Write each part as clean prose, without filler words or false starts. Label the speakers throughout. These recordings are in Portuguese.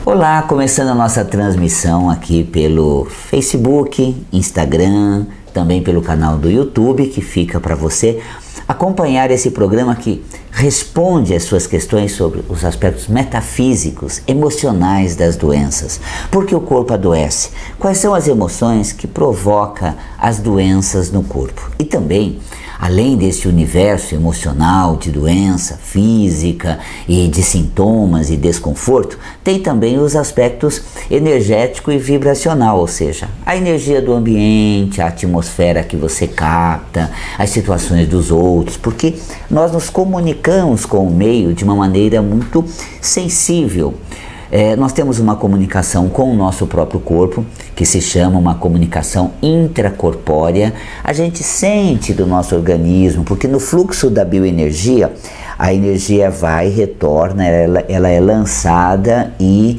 Speaker 1: Olá, começando a nossa transmissão aqui pelo Facebook, Instagram, também pelo canal do YouTube, que fica para você acompanhar esse programa que responde às suas questões sobre os aspectos metafísicos, emocionais das doenças. Por que o corpo adoece? Quais são as emoções que provocam as doenças no corpo? E também, além desse universo emocional de doença física e de sintomas e desconforto, tem também os aspectos energético e vibracional, ou seja, a energia do ambiente, a atmosfera que você capta, as situações dos outros, porque nós nos comunicamos com o meio de uma maneira muito sensível. Nós temos uma comunicação com o nosso próprio corpo, que se chama uma comunicação intracorpórea. A gente sente do nosso organismo, porque no fluxo da bioenergia, a energia vai, retorna, ela é lançada e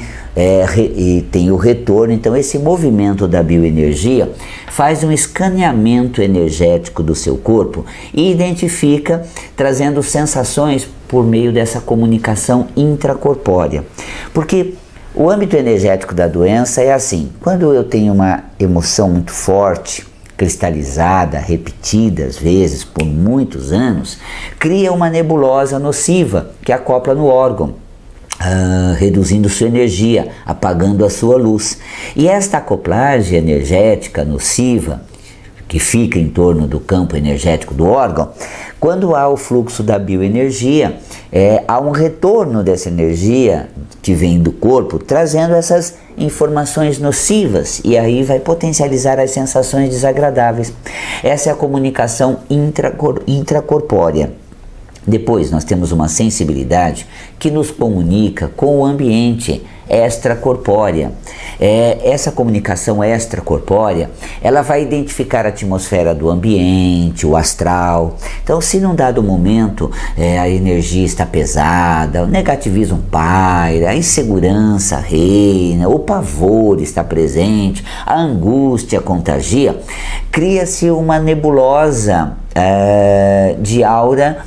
Speaker 1: tem o retorno. Então esse movimento da bioenergia faz um escaneamento energético do seu corpo e identifica, trazendo sensações por meio dessa comunicação intracorpórea. Porque o âmbito energético da doença é assim: quando eu tenho uma emoção muito forte, cristalizada, repetida às vezes por muitos anos, cria uma nebulosa nociva que acopla no órgão, reduzindo sua energia, apagando a sua luz. E esta acoplagem energética nociva, que fica em torno do campo energético do órgão, quando há o fluxo da bioenergia, há um retorno dessa energia que vem do corpo, trazendo essas informações nocivas, e aí vai potencializar as sensações desagradáveis. Essa é a comunicação intracorpórea. Depois nós temos uma sensibilidade que nos comunica com o ambiente extracorpórea. Essa comunicação extracorpórea, ela vai identificar a atmosfera do ambiente, o astral. Então, se num dado momento a energia está pesada, o negativismo paira, a insegurança reina, o pavor está presente, a angústia contagia, cria-se uma nebulosa de aura,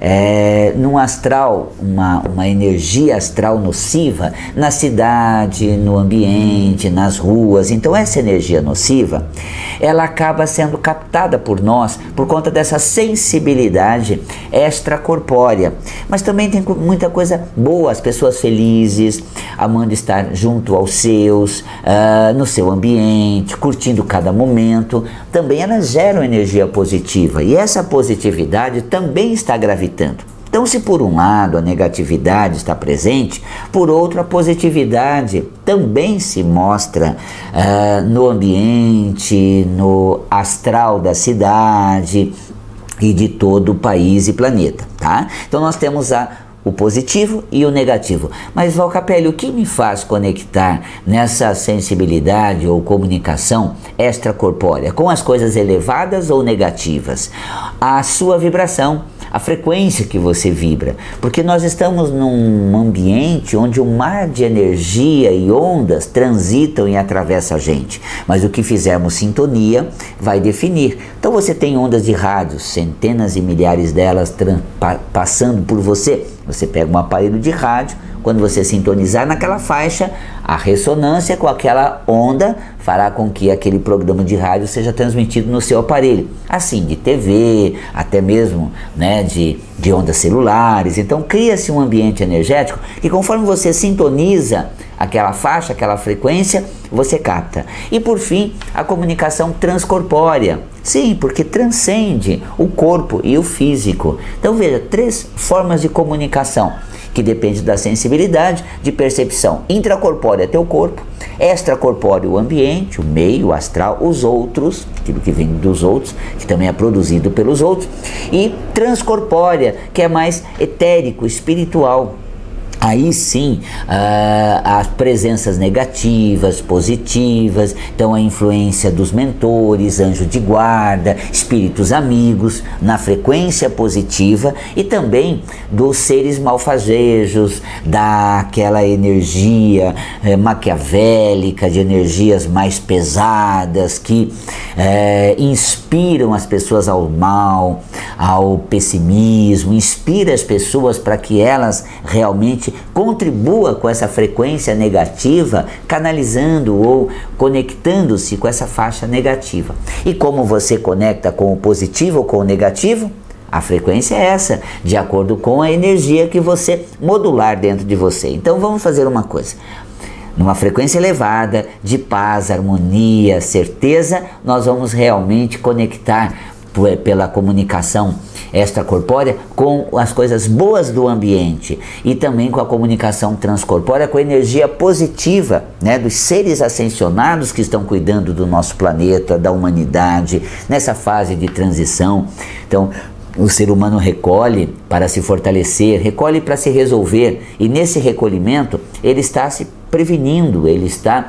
Speaker 1: num astral, uma energia astral nociva na cidade, no ambiente, nas ruas. Então essa energia nociva, ela acaba sendo captada por nós por conta dessa sensibilidade extracorpórea. Mas também tem muita coisa boa, as pessoas felizes, amando estar junto aos seus, no seu ambiente, curtindo cada momento, também elas geram energia positiva, e essa positividade também está gravitando. Então, se por um lado a negatividade está presente, por outro a positividade também se mostra no ambiente, no astral da cidade e de todo o país e planeta, tá? Então nós temos o positivo e o negativo. Mas, Val Capelli, o que me faz conectar nessa sensibilidade ou comunicação extracorpórea com as coisas elevadas ou negativas? A sua vibração, a frequência que você vibra, porque nós estamos num ambiente onde o mar de energia e ondas transitam e atravessam a gente, mas o que fizermos sintonia vai definir. Então você tem ondas de rádio, centenas e milhares delas passando por você. Você pega um aparelho de rádio, quando você sintonizar naquela faixa, a ressonância com aquela onda fará com que aquele programa de rádio seja transmitido no seu aparelho. Assim, de TV, até mesmo de ondas celulares. Então cria-se um ambiente energético que, conforme você sintoniza aquela faixa, aquela frequência, você capta. E por fim, a comunicação transcorpórea. Sim, porque transcende o corpo e o físico. Então veja, 3 formas de comunicação, que depende da sensibilidade, de percepção. Intracorpórea, teu corpo; extracorpóreo, o ambiente, o meio, o astral, os outros, aquilo que vem dos outros, que também é produzido pelos outros; e transcorpórea, que é mais etérico, espiritual. Aí sim, as presenças negativas, positivas, então a influência dos mentores, anjo de guarda, espíritos amigos, na frequência positiva, e também dos seres malfazejos, daquela energia maquiavélica, de energias mais pesadas, que inspiram as pessoas ao mal, ao pessimismo, inspira as pessoas para que elas realmente realmente contribua com essa frequência negativa, canalizando ou conectando-se com essa faixa negativa. E como você conecta com o positivo ou com o negativo? A frequência é essa, de acordo com a energia que você modular dentro de você. Então vamos fazer uma coisa. Numa frequência elevada, de paz, harmonia, certeza, nós vamos realmente conectar pela comunicação extracorpórea com as coisas boas do ambiente e também com a comunicação transcorpórea, com a energia positiva, né, dos seres ascensionados que estão cuidando do nosso planeta, da humanidade, nessa fase de transição. Então, o ser humano recolhe para se fortalecer, recolhe para se resolver, e nesse recolhimento ele está se prevenindo, ele está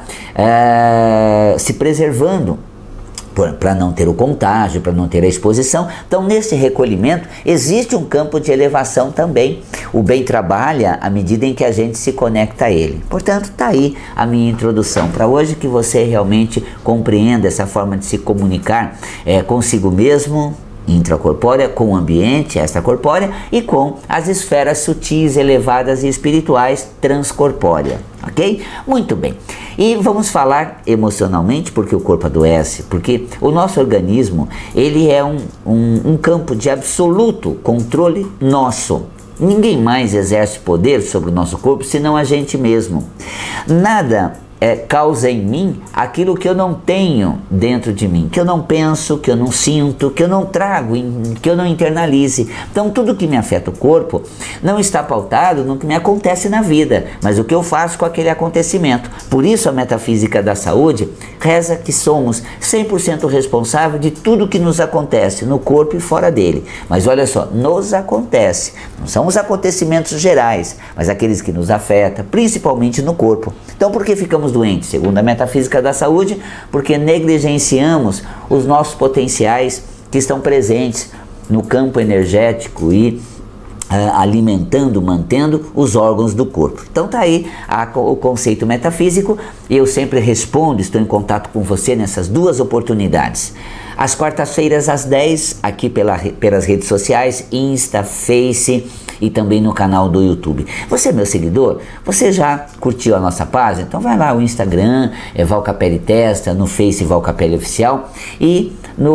Speaker 1: se preservando para não ter o contágio, para não ter a exposição. Então, nesse recolhimento existe um campo de elevação também. O bem trabalha à medida em que a gente se conecta a ele. Portanto, está aí a minha introdução para hoje, que você realmente compreenda essa forma de se comunicar consigo mesmo, intracorpórea, com o ambiente extracorpórea e com as esferas sutis, elevadas e espirituais transcorpórea, ok? Muito bem. E vamos falar emocionalmente, porque o corpo adoece, porque o nosso organismo, ele é um campo de absoluto controle nosso. Ninguém mais exerce poder sobre o nosso corpo senão a gente mesmo. Nada causa em mim aquilo que eu não tenho dentro de mim, que eu não penso, que eu não sinto, que eu não trago, que eu não internalize. Então tudo que me afeta o corpo não está pautado no que me acontece na vida, mas o que eu faço com aquele acontecimento. Por isso a metafísica da saúde reza que somos 100% responsáveis de tudo que nos acontece no corpo e fora dele. Mas olha só, nos acontece, não são os acontecimentos gerais, mas aqueles que nos afetam, principalmente no corpo. Então por que ficamos doentes? Segundo a metafísica da saúde, porque negligenciamos os nossos potenciais que estão presentes no campo energético e alimentando, mantendo os órgãos do corpo. Então tá aí o conceito metafísico. Eu sempre respondo, estou em contato com você nessas duas oportunidades. Às quartas-feiras às 10, aqui pelas redes sociais, Insta, Face e também no canal do YouTube. Você é meu seguidor? Você já curtiu a nossa página? Então vai lá, o Instagram é Val Capelli Testa, no Face Val Capelli Oficial e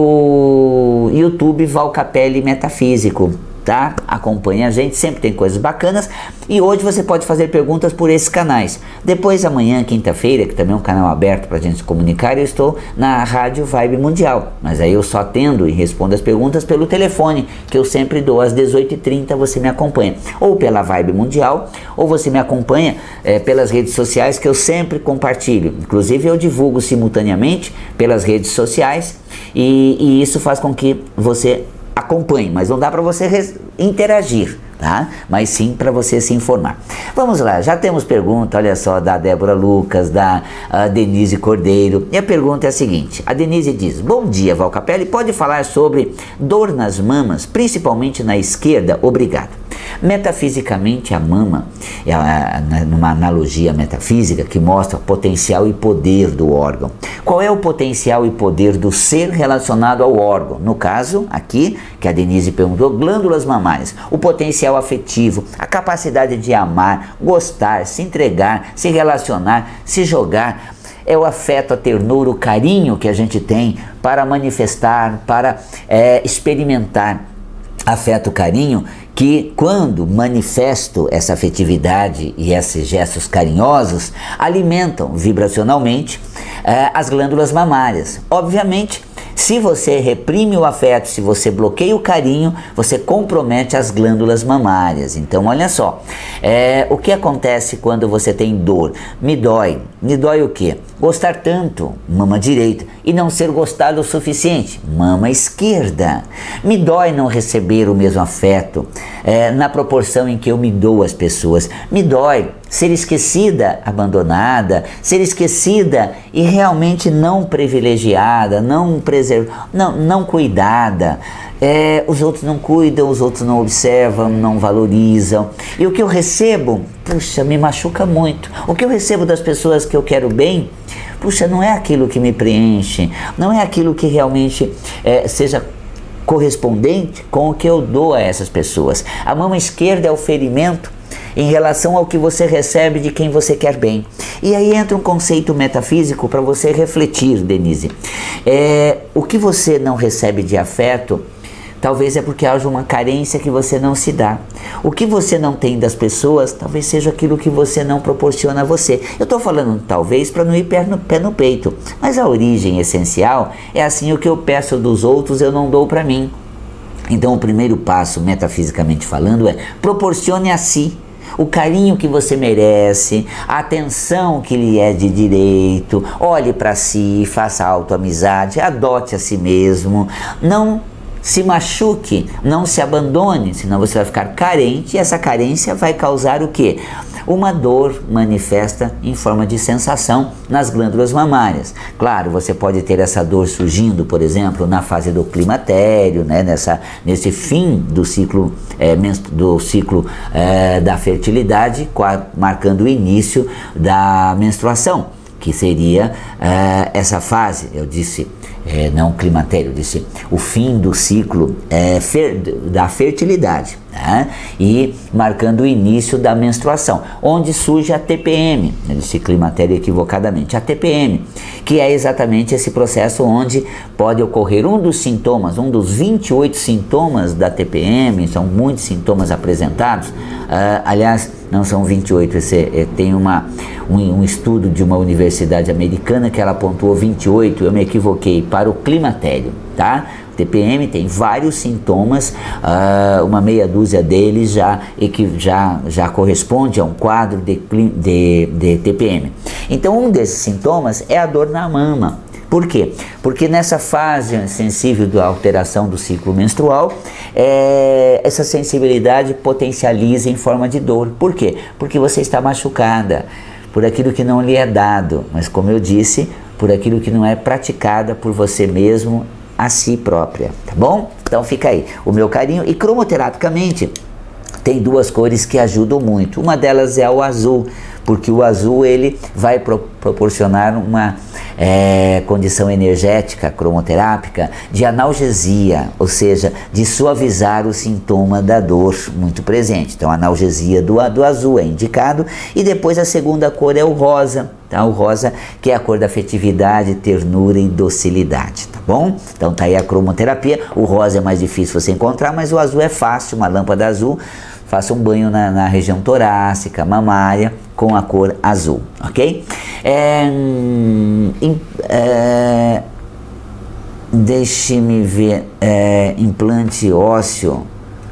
Speaker 1: no YouTube Val Capelli Metafísico. Tá? Acompanhe a gente, sempre tem coisas bacanas, e hoje você pode fazer perguntas por esses canais. Depois amanhã, quinta-feira, que também é um canal aberto para a gente se comunicar, eu estou na Rádio Vibe Mundial, mas aí eu só atendo e respondo as perguntas pelo telefone, que eu sempre dou às 18h30, você me acompanha, ou pela Vibe Mundial, ou você me acompanha pelas redes sociais, que eu sempre compartilho. Inclusive eu divulgo simultaneamente pelas redes sociais, e isso faz com que você acompanhe, mas não dá para você interagir, tá? Mas sim para você se informar. Vamos lá, já temos pergunta, olha só, da Débora Lucas, da Denise Cordeiro, e a pergunta é a seguinte: a Denise diz: bom dia, Val Capelli, pode falar sobre dor nas mamas, principalmente na esquerda? Obrigado. Metafisicamente, a mama é numa analogia metafísica que mostra o potencial e poder do órgão. Qual é o potencial e poder do ser relacionado ao órgão? No caso, aqui, que a Denise perguntou, glândulas mamárias. O potencial afetivo, a capacidade de amar, gostar, se entregar, se relacionar, se jogar. É o afeto, a ternura, o carinho que a gente tem para manifestar, para experimentar. Afeto, carinho, que quando manifesto essa afetividade e esses gestos carinhosos, alimentam vibracionalmente as glândulas mamárias. Obviamente, se você reprime o afeto, se você bloqueia o carinho, você compromete as glândulas mamárias. Então, olha só, o que acontece quando você tem dor? Me dói o quê? Gostar tanto, mama direita, e não ser gostado o suficiente, mama esquerda. Me dói não receber o mesmo afeto na proporção em que eu me dou às pessoas. Me dói ser esquecida, abandonada, ser esquecida e realmente não privilegiada, não cuidada. Os outros não cuidam, os outros não observam, não valorizam. E o que eu recebo, puxa, me machuca muito. O que eu recebo das pessoas que eu quero bem, puxa, não é aquilo que me preenche, não é aquilo que realmente seja correspondente com o que eu dou a essas pessoas. A mama esquerda é o ferimento, em relação ao que você recebe de quem você quer bem. E aí entra um conceito metafísico para você refletir, Denise. O que você não recebe de afeto, talvez é porque haja uma carência que você não se dá. O que você não tem das pessoas, talvez seja aquilo que você não proporciona a você. Eu estou falando talvez para não ir pé no peito, mas a origem essencial é assim: o que eu peço dos outros eu não dou para mim. Então o primeiro passo, metafisicamente falando, é proporcione a si o carinho que você merece, a atenção que lhe é de direito. Olhe para si, faça autoamizade, adote a si mesmo, não se machuque, não se abandone, senão você vai ficar carente, e essa carência vai causar o quê? Uma dor manifesta em forma de sensação nas glândulas mamárias. Claro, você pode ter essa dor surgindo, por exemplo, na fase do climatério, né? Nesse fim do ciclo, da fertilidade, marcando o início da menstruação, que seria essa fase, eu disse, não climatério, eu disse o fim do ciclo da fertilidade, né? E marcando o início da menstruação, onde surge a TPM, eu disse climatério equivocadamente, a TPM, que é exatamente esse processo onde pode ocorrer um dos sintomas, um dos 28 sintomas da TPM, são muitos sintomas apresentados, aliás, não são 28, tem um estudo de uma universidade americana que ela pontuou 28, eu me equivoquei, para o climatério, tá? TPM tem vários sintomas, uma meia dúzia deles já corresponde a um quadro de TPM. Então um desses sintomas é a dor na mama. Por quê? Porque nessa fase sensível da alteração do ciclo menstrual, essa sensibilidade potencializa em forma de dor. Por quê? Porque você está machucada por aquilo que não lhe é dado, mas como eu disse, por aquilo que não é praticada por você mesmo a si própria, tá bom? Então fica aí o meu carinho. E cromoterapicamente tem duas cores que ajudam muito. Uma delas é o azul, porque o azul ele vai proporcionar uma condição energética cromoterápica de analgesia, ou seja, de suavizar o sintoma da dor muito presente. Então a analgesia do azul é indicado. E depois a segunda cor é o rosa, tá? O rosa, que é a cor da afetividade, ternura e docilidade, tá bom? Então tá aí a cromoterapia. O rosa é mais difícil você encontrar, mas o azul é fácil. Uma lâmpada azul, faça um banho na região torácica, mamária, com a cor azul, ok? Deixe-me ver, implante ósseo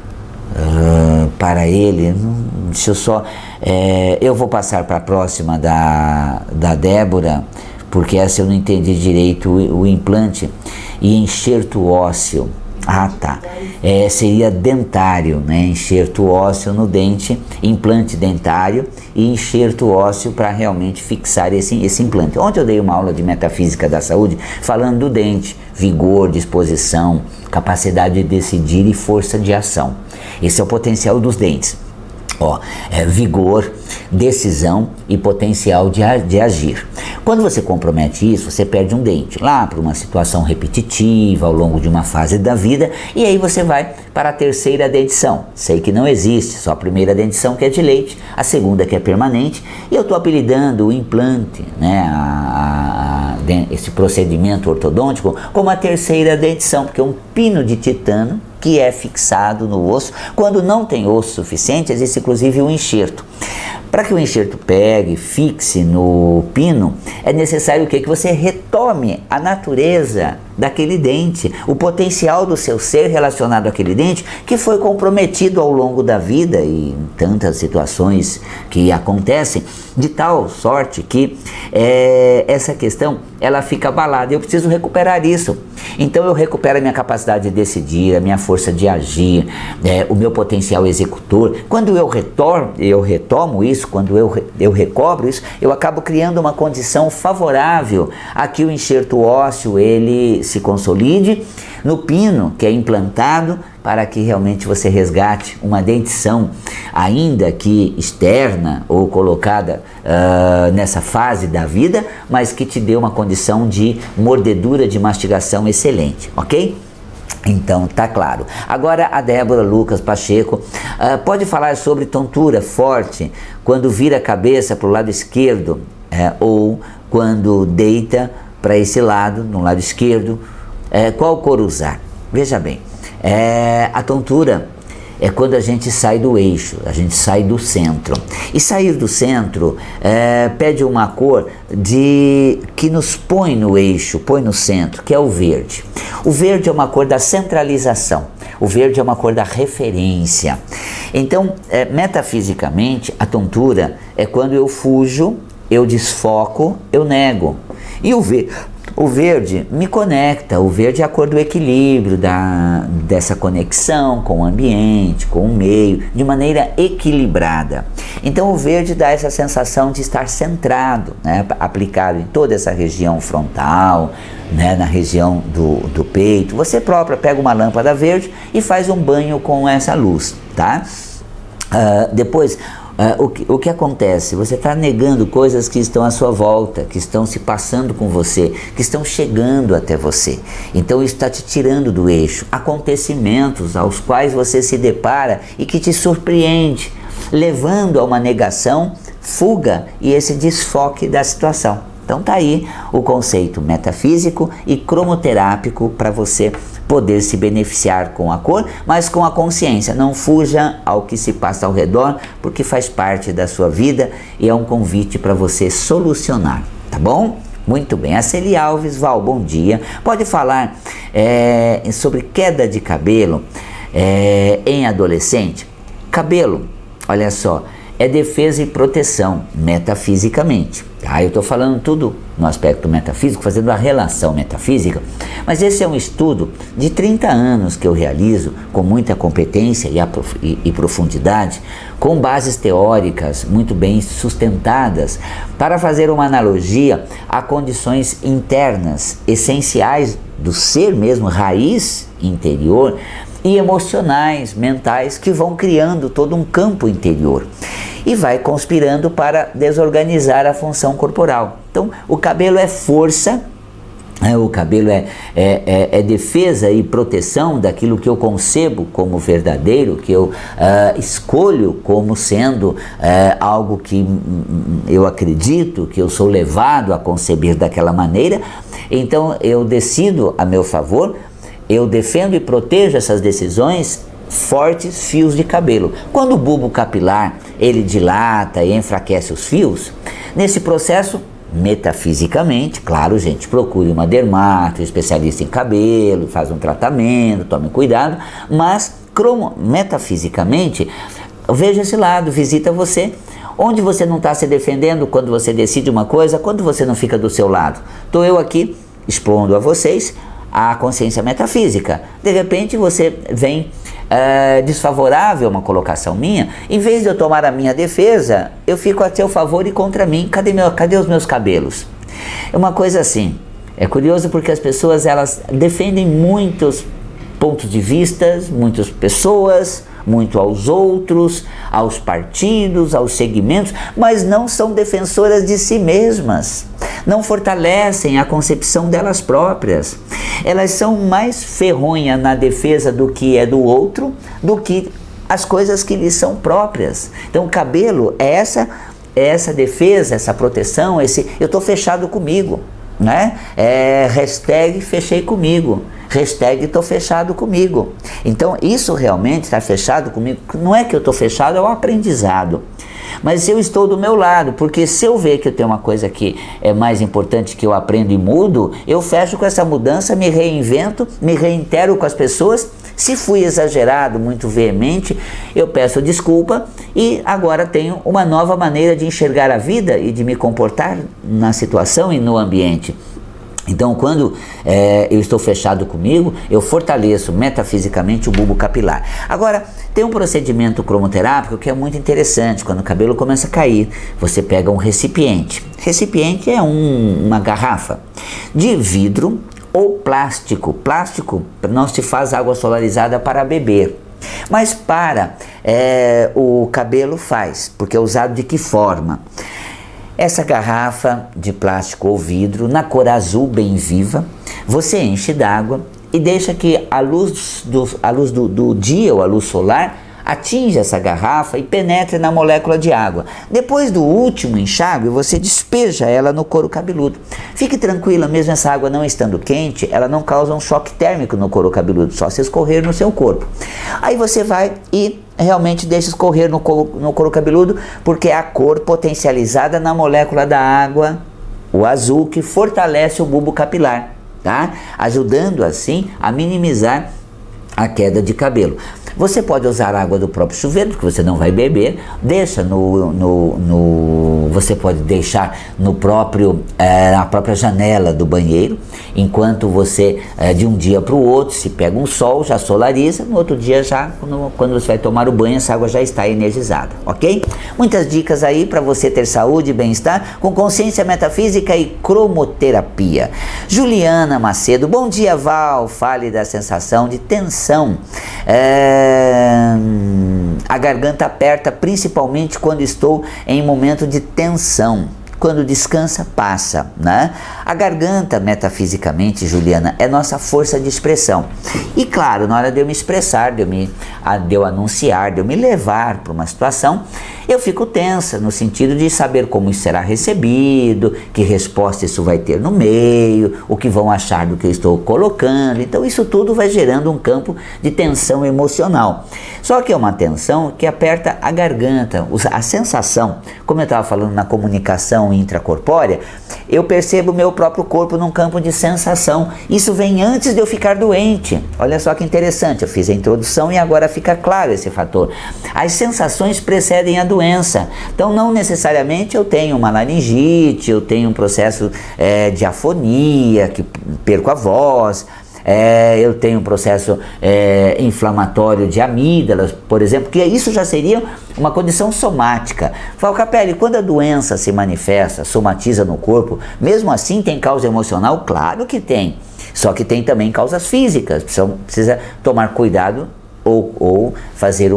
Speaker 1: para ele, deixa eu só, eu vou passar para a próxima da Débora, porque essa eu não entendi direito, o implante e enxerto ósseo. Ah, tá. Seria dentário, né? Enxerto ósseo no dente, implante dentário e enxerto ósseo para realmente fixar esse implante. Ontem eu dei uma aula de metafísica da saúde falando do dente, vigor, disposição, capacidade de decidir e força de ação. Esse é o potencial dos dentes. Vigor, decisão e potencial de agir. Quando você compromete isso, você perde um dente lá por uma situação repetitiva ao longo de uma fase da vida, e aí você vai para a terceira dentição. Sei que não existe, só a primeira dentição que é de leite, a segunda que é permanente, e eu estou apelidando o implante, né, esse procedimento ortodôntico, como a terceira dentição, porque é um pino de titânio que é fixado no osso. Quando não tem osso suficiente, existe inclusive um enxerto. Para que o enxerto pegue, fixe no pino, é necessário que você retome a natureza daquele dente, o potencial do seu ser relacionado àquele dente que foi comprometido ao longo da vida e em tantas situações que acontecem, de tal sorte que essa questão ela fica abalada. Eu preciso recuperar isso. Então eu recupero a minha capacidade de decidir, a minha força de agir, o meu potencial executor. Quando eu retomo isso, quando eu recobro isso, eu acabo criando uma condição favorável a que o enxerto ósseo ele se consolide no pino que é implantado, para que realmente você resgate uma dentição, ainda que externa ou colocada nessa fase da vida, mas que te dê uma condição de mordedura, de mastigação excelente, ok? Então, tá claro. Agora a Débora Lucas Pacheco pode falar sobre tontura forte quando vira a cabeça para o lado esquerdo ou quando deita para esse lado, no lado esquerdo. Qual cor usar? Veja bem, a tontura é quando a gente sai do eixo, a gente sai do centro. E sair do centro pede uma cor que nos põe no eixo, põe no centro, que é o verde. O verde é uma cor da centralização, o verde é uma cor da referência. Então, metafisicamente, a tontura é quando eu fujo, eu desfoco, eu nego. E o verde me conecta, o verde é a cor do equilíbrio, dessa conexão com o ambiente, com o meio, de maneira equilibrada. Então o verde dá essa sensação de estar centrado, né, aplicado em toda essa região frontal, né, na região do peito. Você própria pega uma lâmpada verde e faz um banho com essa luz, tá? Depois, o que acontece? Você está negando coisas que estão à sua volta, que estão se passando com você, que estão chegando até você. Então isso está te tirando do eixo. Acontecimentos aos quais você se depara e que te surpreende, levando a uma negação, fuga e esse desfoque da situação. Então tá aí o conceito metafísico e cromoterápico para você poder se beneficiar com a cor, mas com a consciência. Não fuja ao que se passa ao redor, porque faz parte da sua vida e é um convite para você solucionar, tá bom? Muito bem. A Celi Alves, Val, bom dia. Pode falar sobre queda de cabelo em adolescente? Cabelo, olha só, é defesa e proteção metafisicamente. Tá? Eu estou falando tudo no aspecto metafísico, fazendo a relação metafísica, mas esse é um estudo de 30 anos que eu realizo com muita competência e profundidade, com bases teóricas muito bem sustentadas, para fazer uma analogia a condições internas, essenciais do ser mesmo, raiz interior, e emocionais, mentais, que vão criando todo um campo interior e vai conspirando para desorganizar a função corporal. Então, o cabelo é força, o cabelo é defesa e proteção daquilo que eu concebo como verdadeiro, que eu escolho como sendo algo que eu acredito, que eu sou levado a conceber daquela maneira. Então, eu decido a meu favor. Eu defendo e protejo essas decisões, fortes fios de cabelo. Quando o bulbo capilar ele dilata e enfraquece os fios, nesse processo, metafisicamente, claro, gente, procure uma dermato, especialista em cabelo, faz um tratamento, tome cuidado, mas metafisicamente, veja esse lado, visita você. Onde você não está se defendendo quando você decide uma coisa, quando você não fica do seu lado. Estou eu aqui expondo a vocês a consciência metafísica. De repente você vem desfavorável a uma colocação minha, em vez de eu tomar a minha defesa, eu fico a seu favor e contra mim. Cadê os meus cabelos? É uma coisa assim, é curioso porque as pessoas elas defendem muitos pontos de vista, muitas pessoas, muito aos outros, aos partidos, aos segmentos, mas não são defensoras de si mesmas, não fortalecem a concepção delas próprias. Elas são mais ferronhas na defesa do que é do outro do que as coisas que lhes são próprias. Então o cabelo é essa defesa, essa proteção, eu estou fechado comigo, né? Hashtag fechei comigo. Hashtag estou fechado comigo. Então isso realmente está fechado comigo. Não é que eu estou fechado, é um aprendizado. Mas eu estou do meu lado, porque se eu ver que eu tenho uma coisa que é mais importante que eu aprendo e mudo, eu fecho com essa mudança, me reinvento, me reintero com as pessoas. Se fui exagerado, muito veemente, eu peço desculpa e agora tenho uma nova maneira de enxergar a vida e de me comportar na situação e no ambiente. Então, quando eu estou fechado comigo, eu fortaleço metafisicamente o bulbo capilar. Agora, tem um procedimento cromoterápico que é muito interessante. Quando o cabelo começa a cair, você pega um recipiente. Recipiente é uma garrafa de vidro ou plástico. Plástico não se faz água solarizada para beber. Mas para o cabelo faz, porque é usado de que forma? Essa garrafa de plástico ou vidro, na cor azul bem viva, você enche d'água e deixa que a luz do dia, ou a luz solar, atinja essa garrafa e penetre na molécula de água. Depois do último enxágue, você despeja ela no couro cabeludo. Fique tranquila, mesmo essa água não estando quente, ela não causa um choque térmico no couro cabeludo, só se escorrer no seu corpo. Aí você vai e realmente deixa escorrer no couro cabeludo, porque é a cor potencializada na molécula da água, o azul, que fortalece o bulbo capilar, tá? Ajudando assim a minimizar a queda de cabelo. Você pode usar água do próprio chuveiro, porque você não vai beber, deixa você pode deixar na própria janela do banheiro, enquanto você, de um dia para o outro, se pega um sol, já solariza, no outro dia já, quando você vai tomar o banho, essa água já está energizada, ok? Muitas dicas aí para você ter saúde e bem-estar, com consciência metafísica e cromoterapia. Juliana Macedo, bom dia, Val, fale da sensação de tensão. A garganta aperta principalmente quando estou em momento de tensão. Quando descansa, passa, né? A garganta, metafisicamente, Juliana, é nossa força de expressão. E claro, na hora de eu me expressar, de eu anunciar, de eu me levar para uma situação, eu fico tensa, no sentido de saber como isso será recebido, que resposta isso vai ter no meio, o que vão achar do que eu estou colocando. Então isso tudo vai gerando um campo de tensão emocional. Só que é uma tensão que aperta a garganta, a sensação, como eu estava falando na comunicação intracorpórea, eu percebo o meu próprio corpo num campo de sensação. Isso vem antes de eu ficar doente. Olha só que interessante, eu fiz a introdução e agora fica claro esse fator. As sensações precedem a doença. Então não necessariamente eu tenho uma laringite, eu tenho um processo de afonia, que perco a voz, eu tenho um processo inflamatório de amígdalas, por exemplo, que isso já seria uma condição somática. Valcapelli, quando a doença se manifesta, somatiza no corpo, mesmo assim tem causa emocional? Claro que tem. Só que tem também causas físicas, precisa tomar cuidado ou fazer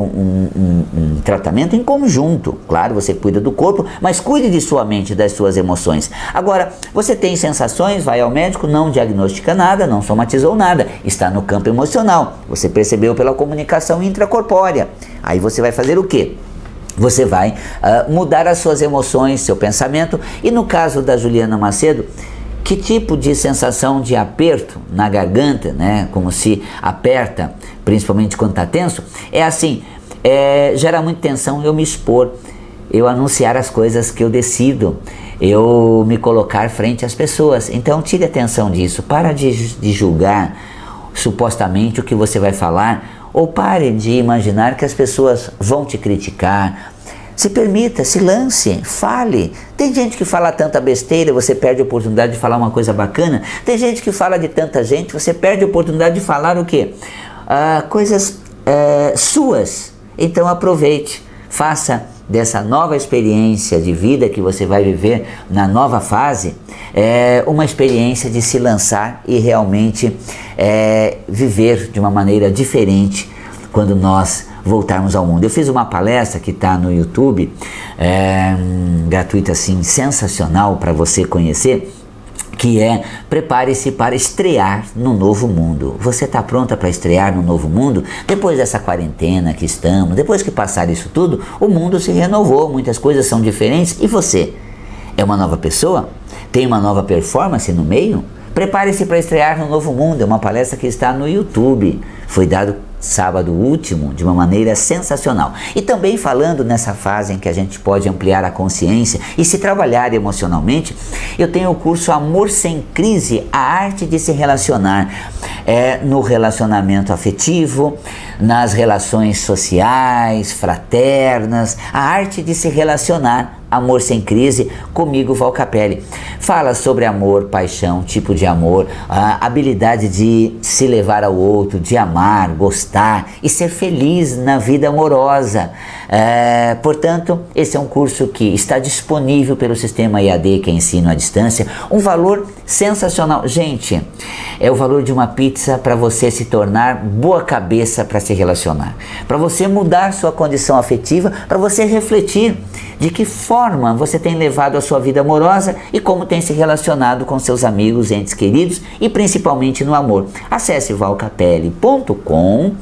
Speaker 1: um tratamento em conjunto. Claro, você cuida do corpo, mas cuide de sua mente, das suas emoções. Agora, você tem sensações, vai ao médico, não diagnostica nada, não somatizou nada, está no campo emocional. Você percebeu pela comunicação intracorpórea. Aí você vai fazer o quê? Você vai mudar as suas emoções, seu pensamento. E no caso da Juliana Macedo, que tipo de sensação de aperto na garganta, né? Como se aperta, principalmente quando está tenso, é assim, gera muita tensão eu me expor, eu anunciar as coisas que eu decido, eu me colocar frente às pessoas. Então tire atenção disso, para de julgar supostamente o que você vai falar, ou pare de imaginar que as pessoas vão te criticar. Se permita, se lance, fale. Tem gente que fala tanta besteira, você perde a oportunidade de falar uma coisa bacana. Tem gente que fala de tanta gente, você perde a oportunidade de falar o quê? Coisas suas. Então aproveite, faça dessa nova experiência de vida que você vai viver na nova fase, uma experiência de se lançar e realmente viver de uma maneira diferente quando nós voltarmos ao mundo. Eu fiz uma palestra que está no YouTube, gratuita assim, sensacional para você conhecer, que é prepare-se para estrear no novo mundo. Você está pronta para estrear no novo mundo? Depois dessa quarentena que estamos, depois que passar isso tudo, o mundo se renovou, muitas coisas são diferentes. E você? É uma nova pessoa? Tem uma nova performance no meio? Prepare-se para estrear no novo mundo. É uma palestra que está no YouTube. Foi dado sábado último, de uma maneira sensacional. E também falando nessa fase em que a gente pode ampliar a consciência e se trabalhar emocionalmente, eu tenho o curso Amor Sem Crise, a arte de se relacionar, no relacionamento afetivo, nas relações sociais, fraternas, a arte de se relacionar. Amor Sem Crise, comigo, Valcapelli. Fala sobre amor, paixão, tipo de amor, a habilidade de se levar ao outro, de amar, gostar e ser feliz na vida amorosa. Portanto, esse é um curso que está disponível pelo sistema EAD, que é ensino à distância, um valor sensacional. Gente, é o valor de uma pizza para você se tornar boa cabeça para se relacionar, para você mudar sua condição afetiva, para você refletir de que forma forma você tem levado a sua vida amorosa e como tem se relacionado com seus amigos, entes queridos e principalmente no amor. Acesse valcapelli.com,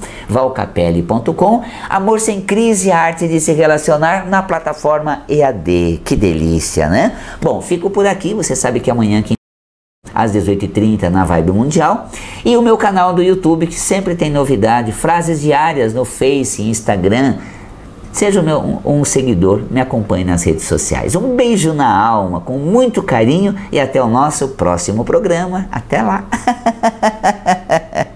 Speaker 1: Amor Sem Crise, a arte de se relacionar na plataforma EAD. Que delícia, né? Bom, fico por aqui, você sabe que amanhã aqui às 18h30 na Vibe Mundial, e o meu canal do YouTube que sempre tem novidade, frases diárias no Face, Instagram. Seja um seguidor, me acompanhe nas redes sociais. Um beijo na alma, com muito carinho, e até o nosso próximo programa. Até lá!